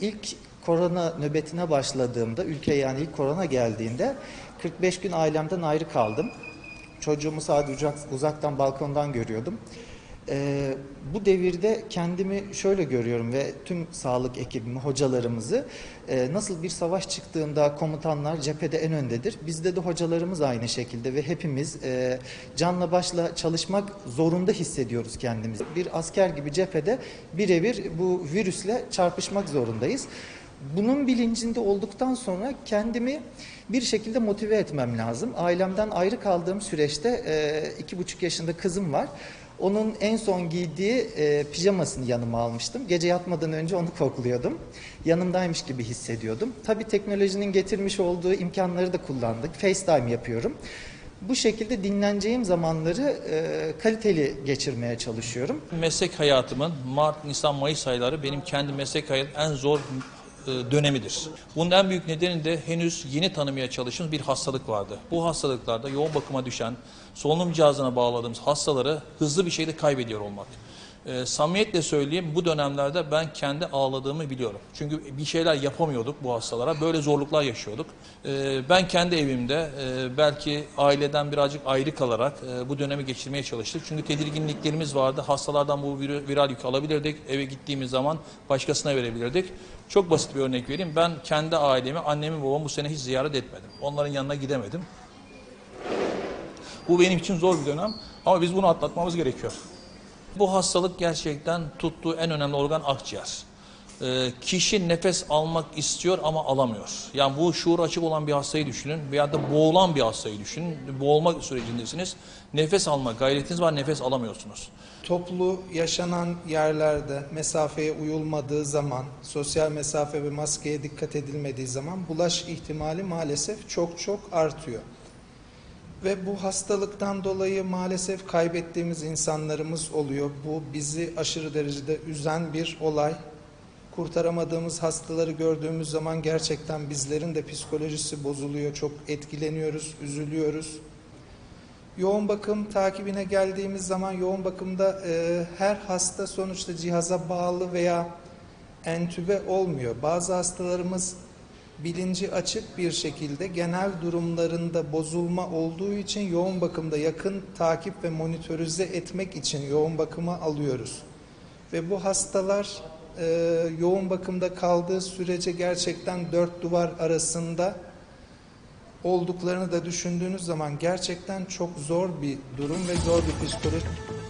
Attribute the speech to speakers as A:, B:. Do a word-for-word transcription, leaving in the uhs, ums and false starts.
A: ilk korona nöbetine başladığımda, ülkeye yani ilk korona geldiğinde kırk beş gün ailemden ayrı kaldım. Çocuğumu sadece uzaktan balkondan görüyordum. Ee, bu devirde kendimi şöyle görüyorum ve tüm sağlık ekibimi, hocalarımızı e, nasıl bir savaş çıktığında komutanlar cephede en öndedir. Bizde de hocalarımız aynı şekilde ve hepimiz e, canla başla çalışmak zorunda hissediyoruz kendimizi. Bir asker gibi cephede birebir bu virüsle çarpışmak zorundayız. Bunun bilincinde olduktan sonra kendimi bir şekilde motive etmem lazım. Ailemden ayrı kaldığım süreçte e, iki buçuk yaşında kızım var. Onun en son giydiği e, pijamasını yanıma almıştım. Gece yatmadan önce onu kokluyordum. Yanımdaymış gibi hissediyordum. Tabii teknolojinin getirmiş olduğu imkanları da kullandık. FaceTime yapıyorum. Bu şekilde dinleneceğim zamanları e, kaliteli geçirmeye çalışıyorum.
B: Meslek hayatımın Mart, Nisan, Mayıs ayları benim kendi meslek hayatımın en zor dönemidir. Bunun en büyük nedeni de henüz yeni tanımaya çalıştığımız bir hastalık vardı. Bu hastalıklarda yoğun bakıma düşen, solunum cihazına bağladığımız hastaları hızlı bir şekilde kaybediyor olmak. E, samimiyetle söyleyeyim, bu dönemlerde ben kendi ağladığımı biliyorum. Çünkü bir şeyler yapamıyorduk bu hastalara, böyle zorluklar yaşıyorduk. E, ben kendi evimde e, belki aileden birazcık ayrı kalarak e, bu dönemi geçirmeye çalıştık. Çünkü tedirginliklerimiz vardı. Hastalardan bu vir viral yük alabilirdik. Eve gittiğimiz zaman başkasına verebilirdik. Çok basit bir örnek vereyim. Ben kendi ailemi, annemi, babamı bu sene hiç ziyaret etmedim. Onların yanına gidemedim. Bu benim için zor bir dönem ama biz bunu atlatmamız gerekiyor. Bu hastalık gerçekten tuttuğu en önemli organ akciğer. Ee, kişi nefes almak istiyor ama alamıyor. Yani bu şuur açık olan bir hastayı düşünün veya da boğulan bir hastayı düşünün. Boğulma sürecindesiniz. Nefes alma gayretiniz var, nefes alamıyorsunuz.
C: Toplu yaşanan yerlerde mesafeye uyulmadığı zaman, sosyal mesafe ve maskeye dikkat edilmediği zaman bulaş ihtimali maalesef çok çok artıyor. Ve bu hastalıktan dolayı maalesef kaybettiğimiz insanlarımız oluyor. Bu bizi aşırı derecede üzen bir olay. Kurtaramadığımız hastaları gördüğümüz zaman gerçekten bizlerin de psikolojisi bozuluyor. Çok etkileniyoruz, üzülüyoruz. Yoğun bakım takibine geldiğimiz zaman yoğun bakımda e, her hasta sonuçta cihaza bağlı veya entübe olmuyor. Bazı hastalarımız bilinci açık bir şekilde genel durumlarında bozulma olduğu için yoğun bakımda yakın takip ve monitörize etmek için yoğun bakıma alıyoruz. Ve bu hastalar e, yoğun bakımda kaldığı sürece gerçekten dört duvar arasında olduklarını da düşündüğünüz zaman gerçekten çok zor bir durum ve zor bir psikoloji.